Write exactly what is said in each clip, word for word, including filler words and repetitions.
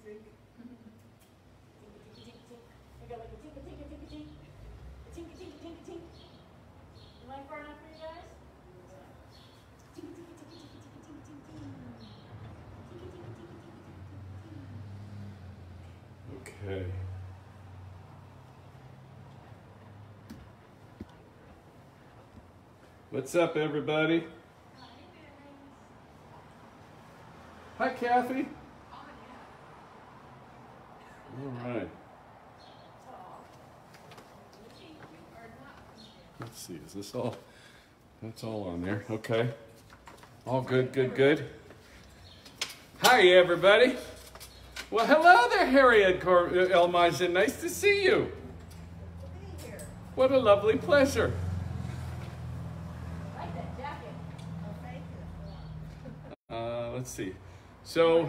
drink. I got like a tink, a tink, a tink, a tink. A tink, a tink, a tink, a tink. Am I far enough for you guys? Tink, tink, tink, tink, tink, tink, tink, tink. Tink, tink, tink, tink, tink, tink. Okay. What's up, everybody? Hi, Kathy. All right. Let's see, is this all? That's all on there. Okay. All good, good, good. Hi, everybody. Well, hello there, Harriet Cor Elmajan. Nice to see you. What a lovely pleasure. I like that jacket. Oh, thank you. Uh, let's see. So,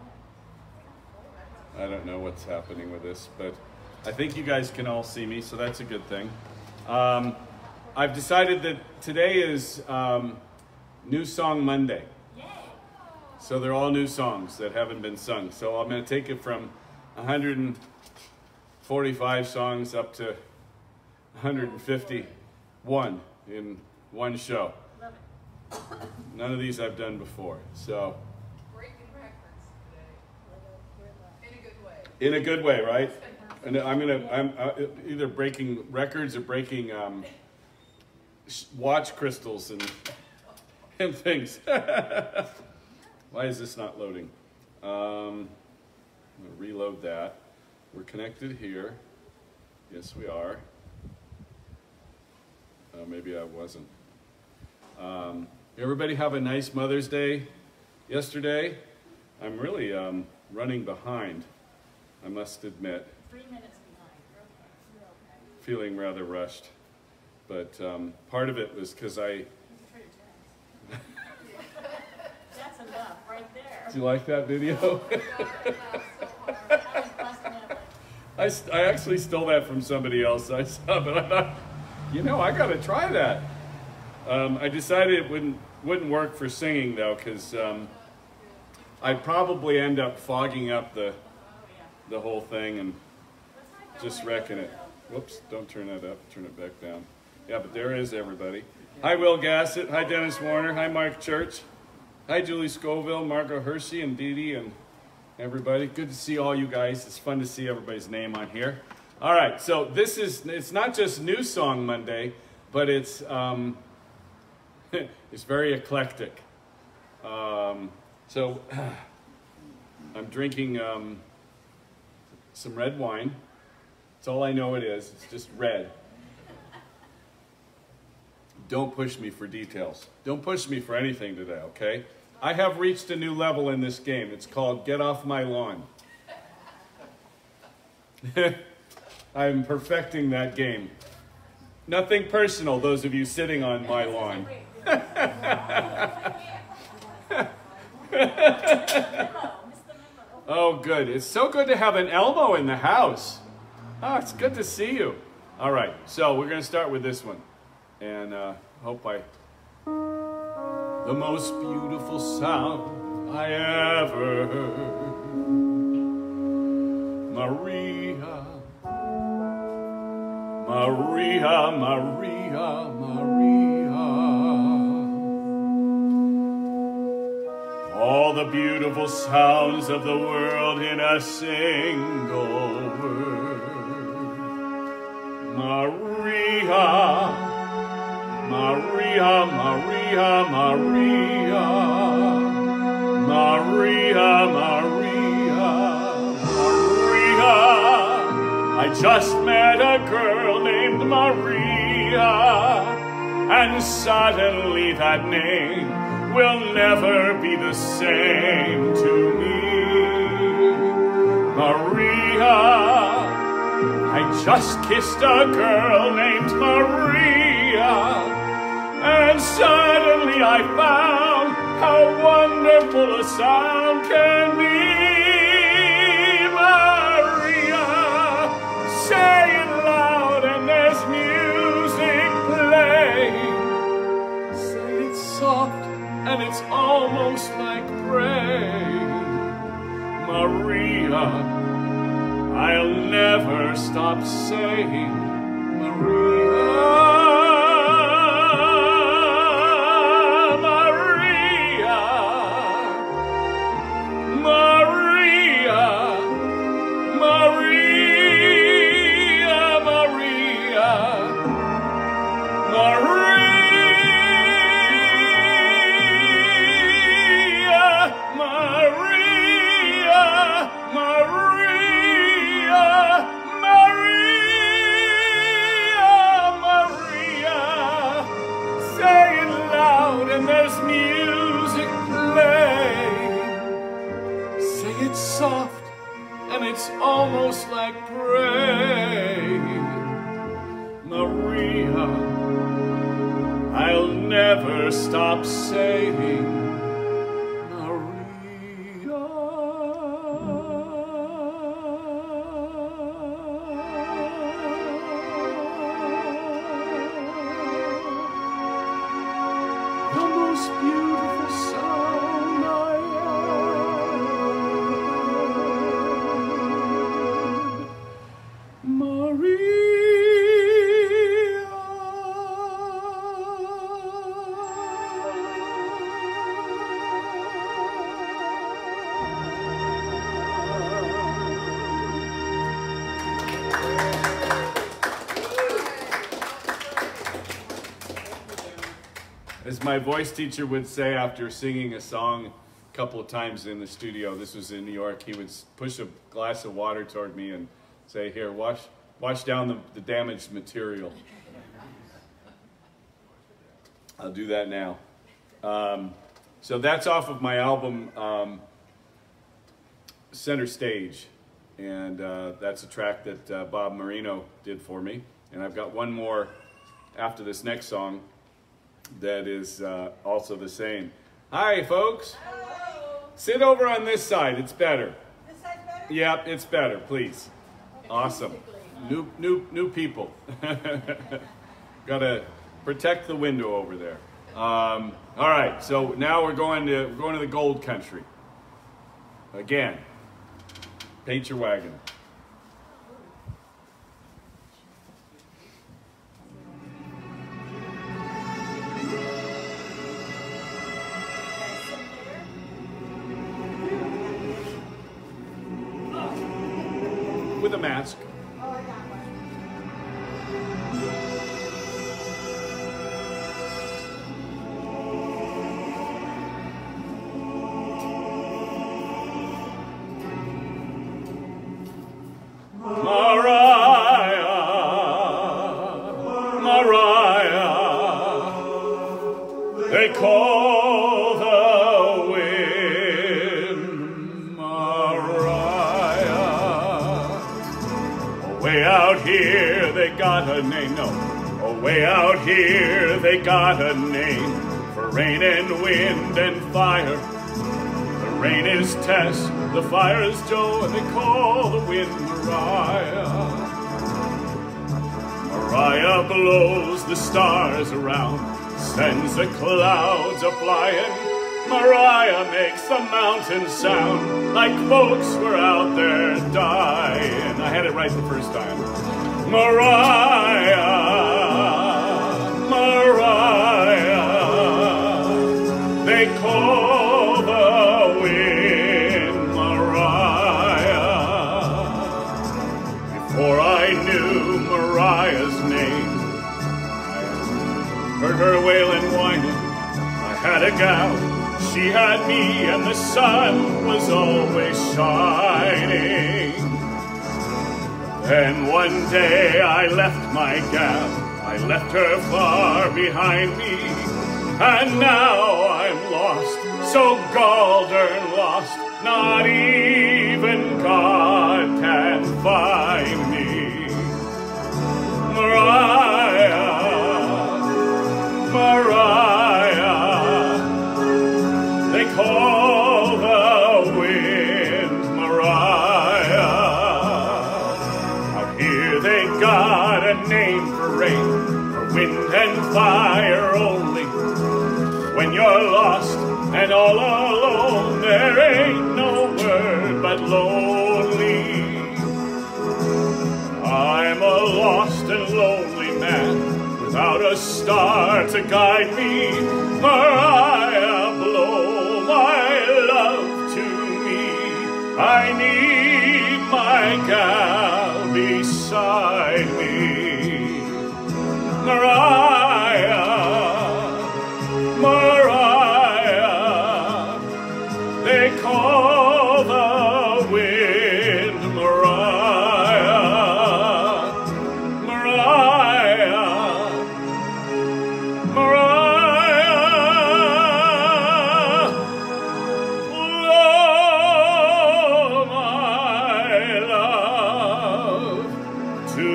I don't know what's happening with this, but I think you guys can all see me, so that's a good thing. Um, I've decided that today is um, New Song Monday. Yay. So they're all new songs that haven't been sung. So I'm going to take it from one hundred forty-five songs up to one hundred fifty-one in one show. Love it. None of these I've done before. So Breaking records today. In a good way. in a good way, right? And I'm gonna I'm uh, either breaking records or breaking um, watch crystals and and things. Why is this not loading? Um, I'm gonna reload that. We're connected here. Yes, we are. Uh, maybe I wasn't. Um, everybody have a nice Mother's Day yesterday. I'm really um, running behind, I must admit. Three minutes behind. You're okay. Feeling rather rushed. But um, part of it was because I... That's enough right there. Do you like that video? I, st I actually stole that from somebody else I saw, but I thought, you know, I got to try that. Um, I decided it wouldn't, wouldn't work for singing, though, because um, I'd probably end up fogging up the, the whole thing and just wrecking it. Whoops, don't turn that up, turn it back down. Yeah, but there is everybody. Hi, Will Gassett. Hi, Dennis Warner. Hi, Mark Church. Hi, Julie Scoville, Margot Hershey, and Dee Dee, and everybody. Good to see all you guys. It's fun to see everybody's name on here. All right, so this is, it's not just New Song Monday, but it's, um, it's very eclectic. Um, so I'm drinking um, some red wine. That's all I know it is. It's just red. Don't push me for details. Don't push me for anything today, okay? I have reached a new level in this game. It's called Get Off My Lawn. I'm perfecting that game. Nothing personal, those of you sitting on my lawn. Oh, good. It's so good to have an Elmo in the house. Oh, it's good to see you. All right, so we're going to start with this one. And uh, hope I... The most beautiful sound I ever heard. Maria. Maria, Maria, Maria. All the beautiful sounds of the world in a single word. Maria. Maria, Maria, Maria, Maria, Maria, Maria. I just met a girl named Maria, and suddenly that name will never be the same to me. Maria, I just kissed a girl named Maria, and suddenly I found how wonderful a sound can be. Maria, say it loud and there's music playing. Say it soft and it's almost like praying. Maria. I'll never stop saying Maria. Maria. Maria. Maria. Maria. There's music playing. Say it soft, and it's almost like praying. Maria, I'll never stop saying beautiful sound I heard. Maria. As my voice teacher would say after singing a song a couple of times in the studio, this was in New York, he would push a glass of water toward me and say, here, wash, wash down the, the damaged material. I'll do that now. Um, so that's off of my album, um, Center Stage. And uh, that's a track that uh, Bob Marino did for me. And I've got one more after this next song that is uh, also the same. Hi, folks. Hello. Sit over on this side. It's better. This side's better? Yeah, it's better, please. Awesome. New, new, new people. Gotta protect the window over there. Um, all right, so now we're going to we're going to the gold country. Again, paint your wagon. With a mask. Oh, I got one. Mariah, Mariah, they call the wind Mariah. Way out here they got a name, no. Oh, way out here they got a name for rain and wind and fire. The rain is Tess, the fire is Joe, and they call the wind Mariah. Mariah blows the stars around, sends the clouds a-flying. Mariah makes the mountains sound like folks were out there dying. I had it right the first time. Mariah, Mariah, they call the wind Mariah. Before I knew Mariah's name, I heard her wailing, whining. I had a gal, she had me, and the sun was always shining. Then one day I left my gal, I left her far behind me, and now I'm lost, so gall-darn lost, not even God can find me. Mariah, Mariah, they call the wind Mariah. Out here they got a name for rain, for wind and fire only. When you're lost and all alone, there ain't no word but yet lonely. I'm a lost and lonely man without a star to guide me. Mariah, blow my love to me. I need my gal beside me. Mariah, Mariah, they call the wind Mariah, Mariah, Mariah, blow my love to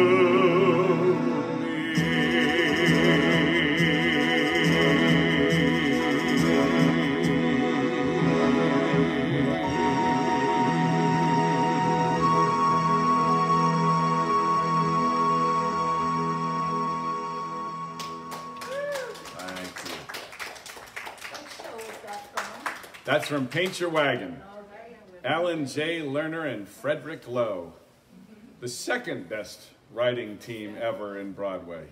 That's from Paint Your Wagon. Alan J. Lerner and Frederick Lowe. The second best writing team ever in Broadway.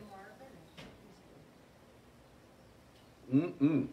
Mm-mm.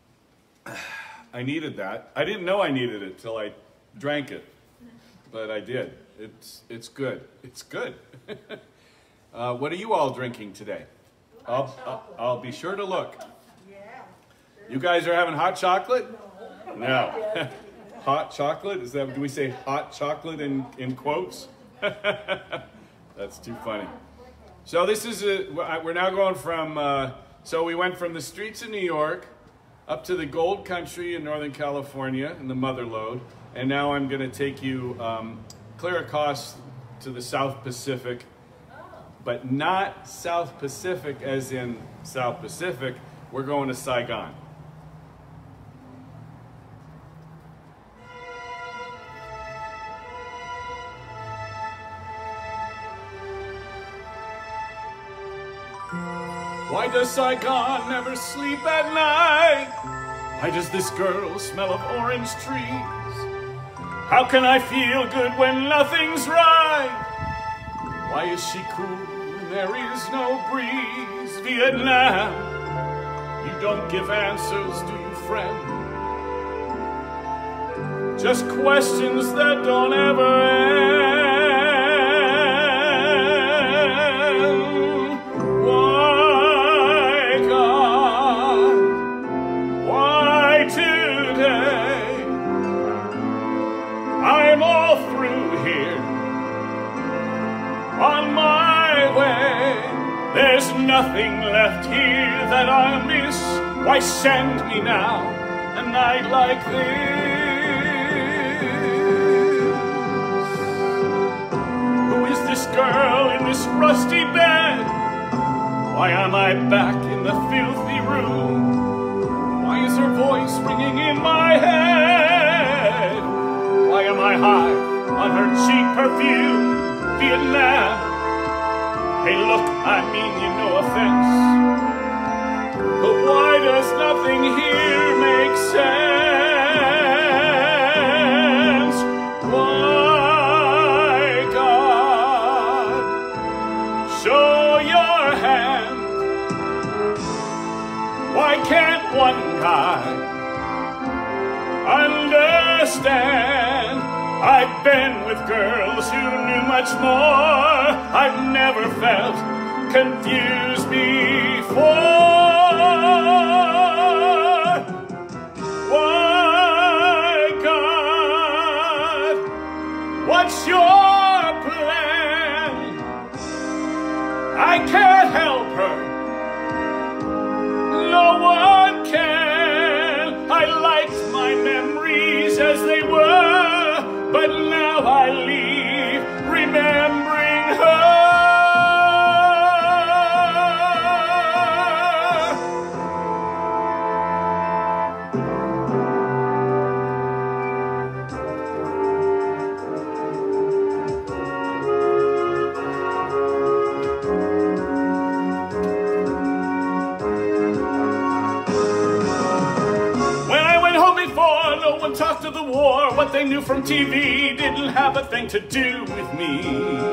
I needed that. I didn't know I needed it till I drank it, but I did. It's, it's good. It's good. uh, what are you all drinking today? I'll, I'll, I'll be sure to look. You guys are having hot chocolate? No. Hot chocolate? Is that, do we say hot chocolate in, in quotes? That's too funny. So this is, a, we're now going from, uh, so we went from the streets of New York up to the gold country in Northern California in the Mother Lode. And now I'm going to take you um, clear across to the South Pacific, but not South Pacific as in South Pacific. We're going to Saigon. Why does Saigon never sleep at night? Why does this girl smell of orange trees? How can I feel good when nothing's right? Why is she cool when there is no breeze? Vietnam, you don't give answers, do you, friend? Just questions that don't ever end. On my way, there's nothing left here that I'll miss. Why send me now, a night like this? Who is this girl in this rusty bed? Why am I back in the filthy room? Why is her voice ringing in my head? Why am I high on her cheap perfume? Vietnam, hey look, I mean you no offense, but why does nothing here make sense? Why, God, show your hand? Why can't one guy understand? I've been with girls who knew much more. I've never felt confused before. Why, God, what's your plan? I can't help her. No one can. I liked my memories as they were. But now I leave remembering her. When I went home before no one talked of the war. What they knew from T V didn't have a thing to do with me.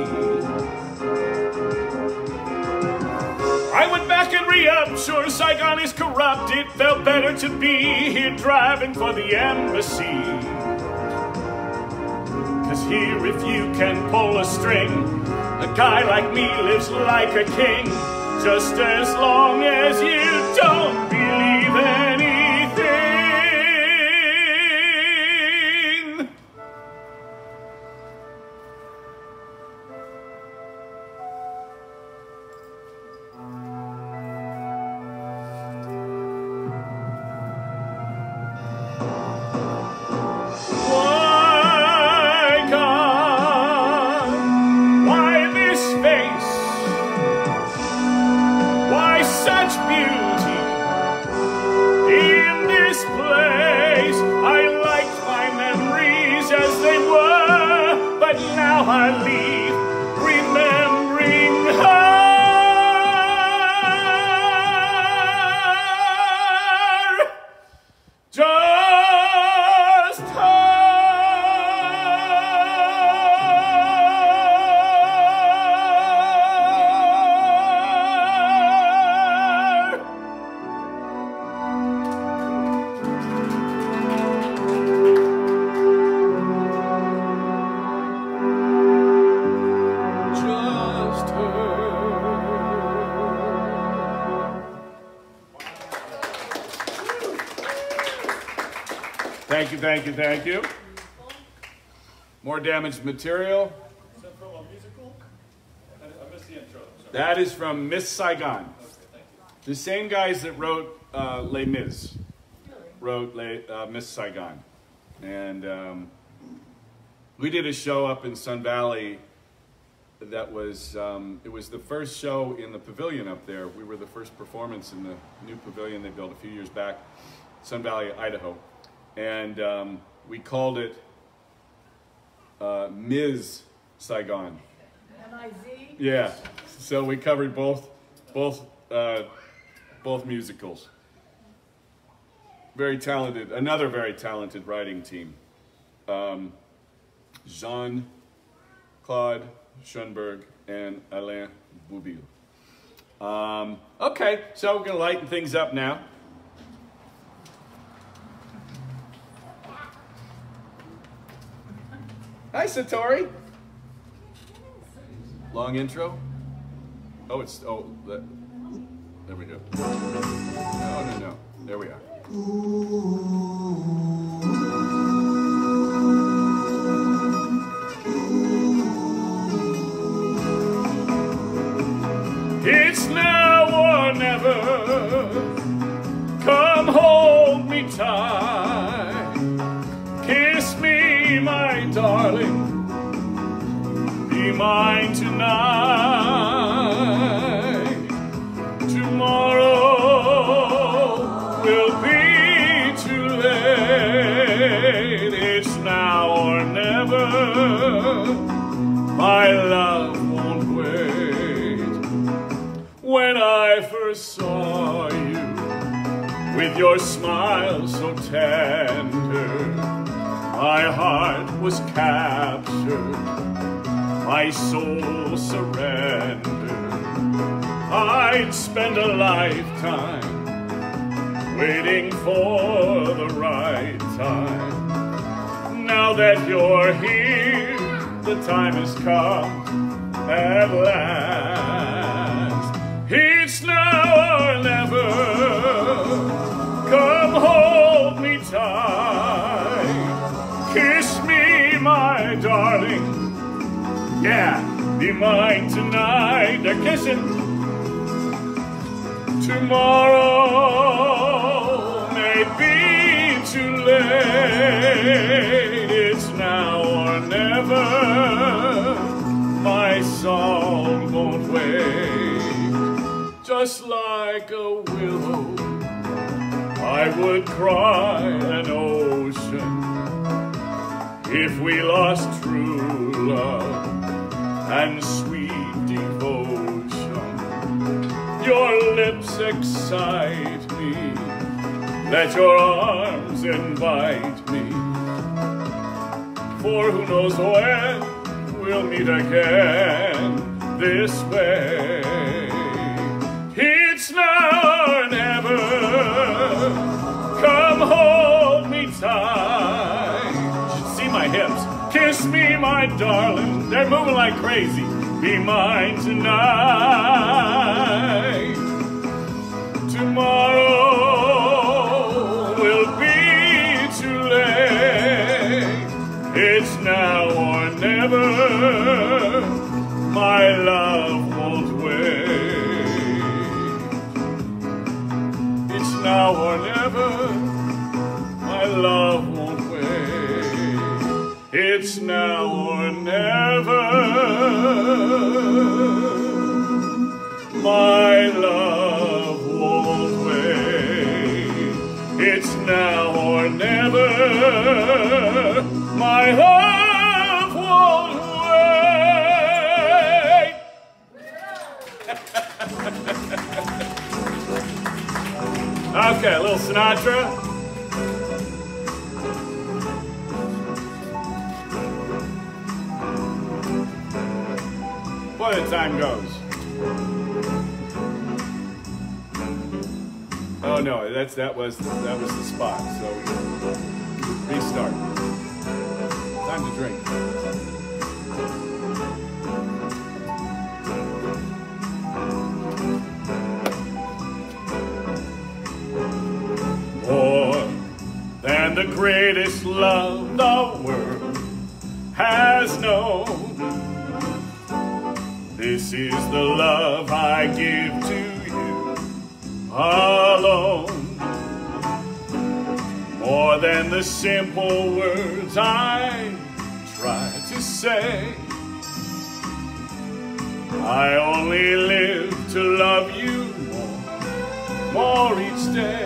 I went back and re-up, sure Saigon is corrupt. It felt better to be here driving for the embassy. Cause here if you can pull a string, a guy like me lives like a king. Just as long as you don't believe anything. I leave remembering her. Just her. Thank you, thank you, thank you. More damaged material. Is that from a musical? I, I missed the intro. Sorry. That is from Miss Saigon. Okay, thank you. The same guys that wrote uh, Les Mis wrote Les, uh, Miss Saigon. And um, we did a show up in Sun Valley that was, um, it was the first show in the pavilion up there. We were the first performance in the new pavilion they built a few years back, Sun Valley, Idaho. And um, we called it uh, Miz Saigon. M I Z? Yeah, so we covered both, both, uh, both musicals. Very talented, another very talented writing team. Um, Jean-Claude Schoenberg and Alain Bouville. Um, okay, so we're gonna lighten things up now. Hi, Satori. Long intro. Oh, it's, oh, that, there we go. No, no, no. There we are. It's now or never. Come hold me tight. Kiss me, my darling. Be mine tonight. Tomorrow will be too late. It's now or never. My love won't wait. When I first saw you, with your smile so tender, my heart was captured, my soul surrendered. I'd spend a lifetime waiting for the right time. Now that you're here, the time has come at last. It's now or never. Come hold me tight. Kiss me, my darling. Yeah, be mine tonight. They're kissing. Tomorrow may be too late. It's now or never. My song won't wait. Just like a willow, I would cry an ocean if we lost true love and sweet devotion. Your lips excite me, let your arms invite me. For who knows when we'll meet again this way. It's now or never. Come hold me tight. You should see my hips. Kiss me, my darling. They're moving like crazy. Be mine tonight. Tomorrow will be too late. It's now or never. My love won't wait. It's now or never. My love won't wait. It's now or never. My love won't wait. It's now or never. My love won't wait. Okay, a little Sinatra. Boy, the time goes. Oh no, that's that was the, that was the spot. So restart. Time to drink. More than the greatest love the world has known. This is the love I give to you alone. More than the simple words I try to say. I only live to love you more, more each day.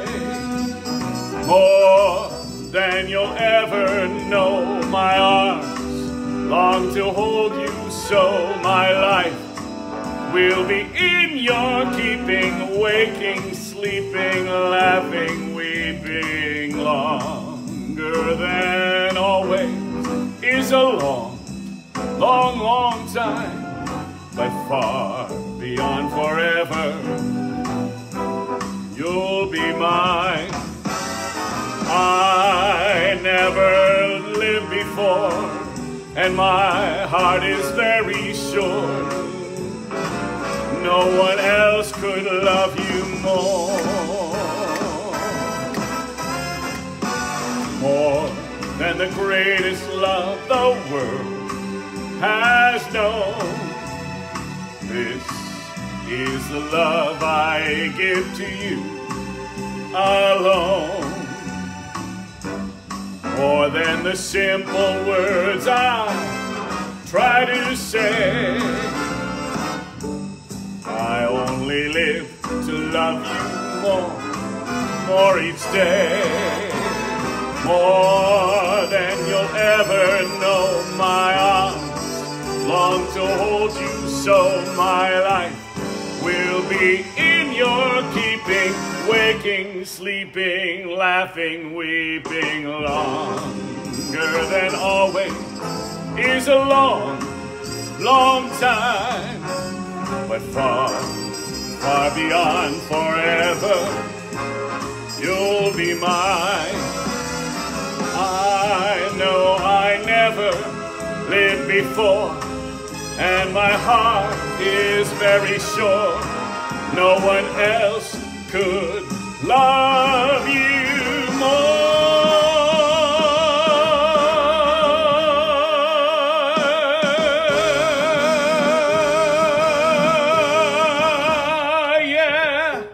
More than you'll ever know. My arms long to hold you so. My life will be in your keeping, waking, sleeping, laughing, weeping. Longer than always is a long, long, long time, but far beyond forever, you'll be mine. I never lived before, and my heart is very sure no one else could love you more. More than the greatest love the world has known. This is the love I give to you alone. More than the simple words I try to say. I only live to love you more, more each day. More than you'll ever know. My arms long to hold you so. My life will be in your keeping, waking, sleeping, laughing, weeping. Longer than always is a long, long time, but far, far beyond forever, you'll be mine. I know I never lived before, and my heart is very sure no one else could love you more. Yeah.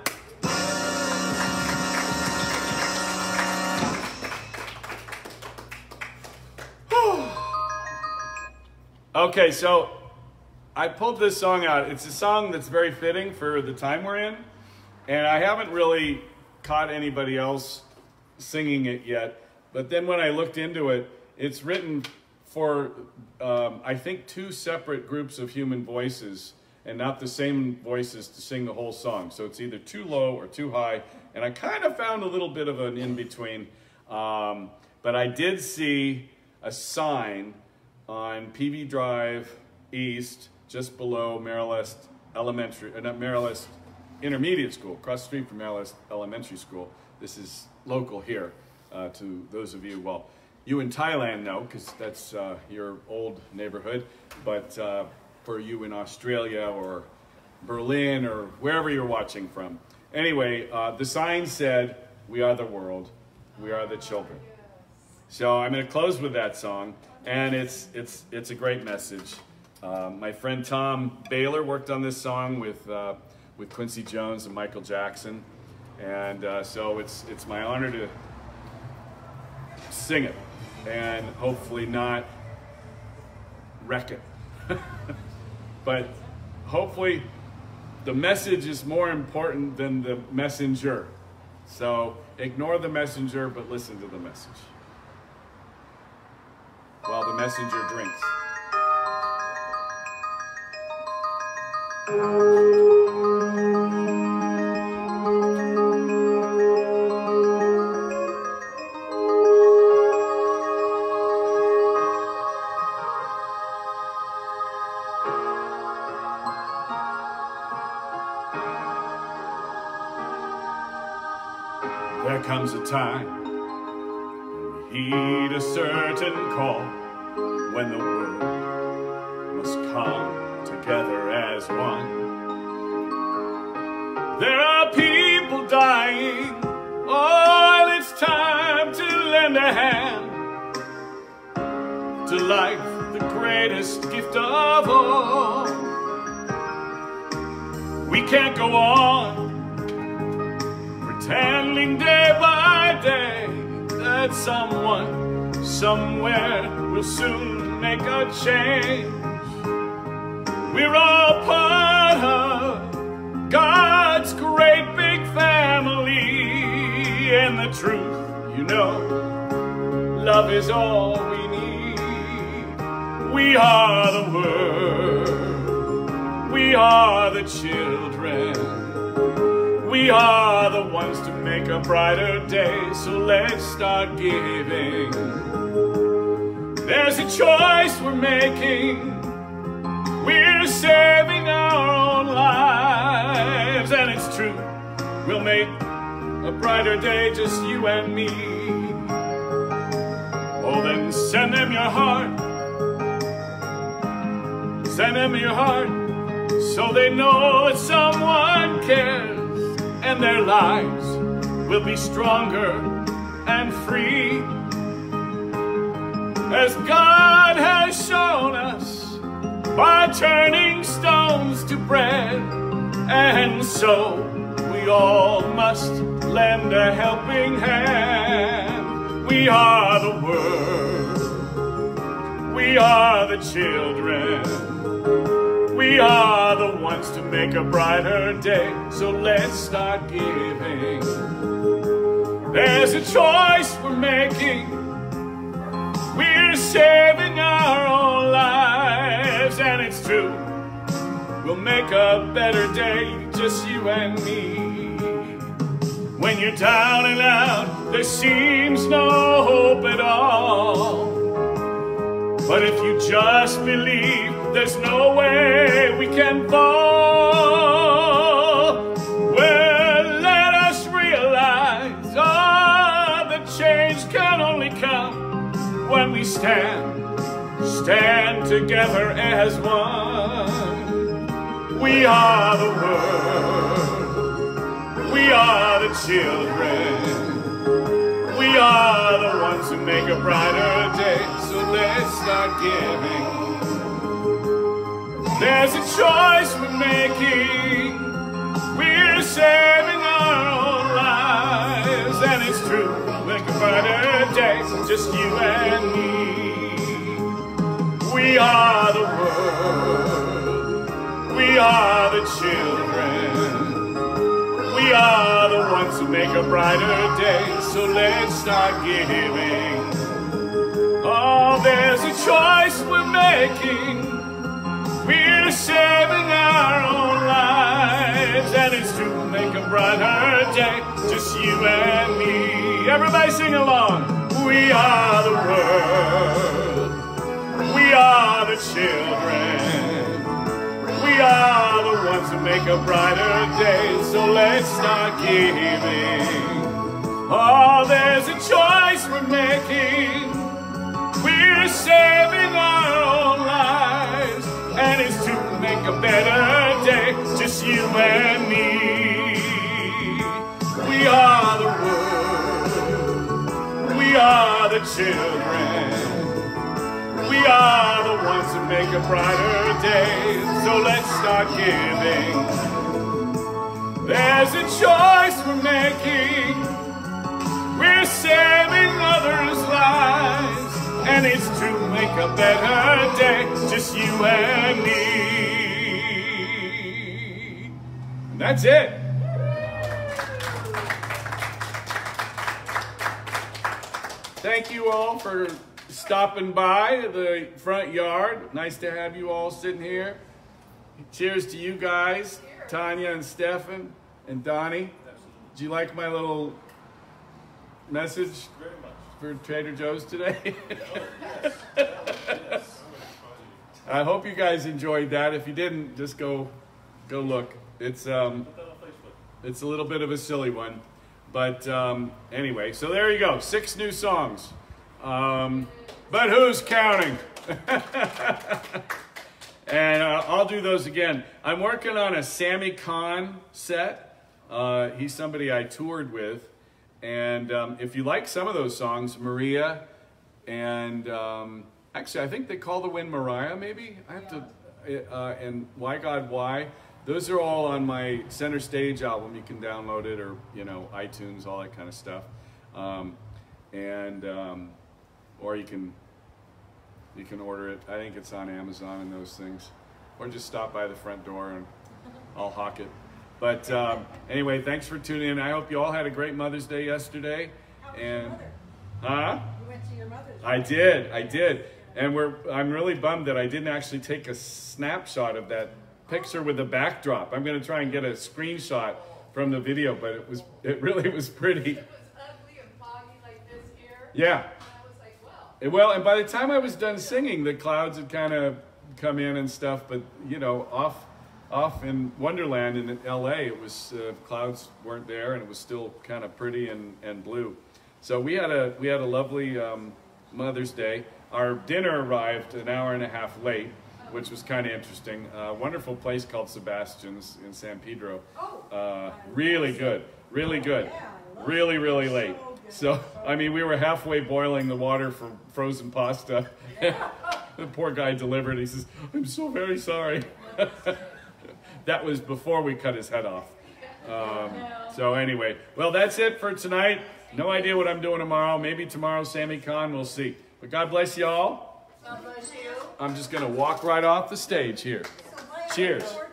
Okay, so I pulled this song out. It's a song that's very fitting for the time we're in, and I haven't really caught anybody else singing it yet. But then when I looked into it, it's written for, um, I think, two separate groups of human voices, and not the same voices to sing the whole song. So it's either too low or too high, and I kind of found a little bit of an in-between. Um, But I did see a sign on P V Drive East, just below Maryland Elementary, uh, not Maryland Intermediate School, across the street from Maryland Elementary School. This is local here uh, to those of you, well, you in Thailand know, because that's uh, your old neighborhood, but uh, for you in Australia or Berlin or wherever you're watching from. Anyway, uh, the sign said, "We are the world, we are the children." So I'm going to close with that song, and it's it's it's a great message. Uh, my friend Tom Baylor worked on this song with uh, with Quincy Jones and Michael Jackson, and uh, so it's it's my honor to sing it, and hopefully not wreck it. But hopefully the message is more important than the messenger. So ignore the messenger, but listen to the message while the messenger drinks. There comes a time when we heed a certain call, when the world must come together as one. There are people dying. Oh, it's time to lend a hand to life, the greatest gift of all. We can't go on pretending day by day that someone somewhere will soon make a change. We're all part of God's great big family, and the truth, you know, love is all we need. We are the world, we are the children, we are the ones to make a brighter day, so let's start giving. There's a choice we're making. We're saving our own lives, and it's true, we'll make a brighter day, just you and me. Oh, then send them your heart, send them your heart, so they know that someone cares, and their lives will be stronger and free, as God has shown us by turning stones to bread. And so we all must lend a helping hand. We are the world, we are the children, we are the ones to make a brighter day, so let's start giving. There's a choice we're making. We're saving our own lives, and it's true, we'll make a better day, just you and me. When you're down and out, there seems no hope at all. But if you just believe, there's no way we can fall. Well, let us realize, oh, the change can only come when we stand, stand together as one. We are the world, we are the children, we are the ones who make a brighter day, so let's start giving. There's a choice we're making. We're saving our own lives, and it's true, make a brighter day, just you and me. We are the world, we are the children, we are the ones who make a brighter day, so let's start giving. Oh, there's a choice we're making. We're saving our own lives, and it's to make a brighter day, just you and me. Everybody sing along. We are the world. We are the children. We are the ones who make a brighter day. So let's start giving. Oh, there's a choice we're making. We're saving our own lives, and it's to make a better day, just you and me. We are the world. We are the children. We are the ones who make a brighter day. So let's start giving. There's a choice we're making. We're saving others' lives, and it's to make a better day, just you and me. And that's it. Thank you all for stopping by the front yard. Nice to have you all sitting here. Cheers to you guys, Tanya and Stefan and Donnie. Did you like my little message Very much. for Trader Joe's today? Oh, yes. I hope you guys enjoyed that. If you didn't, just go go look. It's um Put that on Facebook. it's a little bit of a silly one. But um, anyway, so there you go. Six new songs. Um, but who's counting? And uh, I'll do those again. I'm working on a Sammy Kahn set. Uh, he's somebody I toured with. And um, if you like some of those songs, Maria and um, actually I think they call the wind Mariah maybe? I have to, uh, and Why God Why? Those are all on my Center Stage album. You can download it, or, you know, iTunes, all that kind of stuff. Um, and, um, or you can, you can order it. I think it's on Amazon and those things. Or just stop by the front door and I'll hawk it. But um, anyway, thanks for tuning in. I hope you all had a great Mother's Day yesterday. How was And, your mother? huh? You went to your mother's. I did, I did. And we're, I'm really bummed that I didn't actually take a snapshot of that picture with the backdrop. I'm gonna try and get a screenshot from the video, but it was, it really was pretty. It was ugly and foggy like this here. Yeah. And I was like, well. Eh, Well, and by the time I was done singing, the clouds had kind of come in and stuff, but you know, off off in Wonderland in L A, it was, uh, clouds weren't there and it was still kind of pretty and, and blue. So we had a, we had a lovely um, Mother's Day. Our dinner arrived an hour and a half late, which was kind of interesting. A uh, wonderful place called Sebastian's in San Pedro. Oh. Uh, really good, really good. Yeah, I love Really, it. really So late. good. So, I mean, we were halfway boiling the water for frozen pasta. The poor guy delivered. He says, "I'm so very sorry." That was before we cut his head off. Um, so anyway, well, that's it for tonight. No idea what I'm doing tomorrow. Maybe tomorrow, Sammy Kahn, we'll see. But God bless you all. God bless you. I'm just going to walk right off the stage here. So why- Cheers.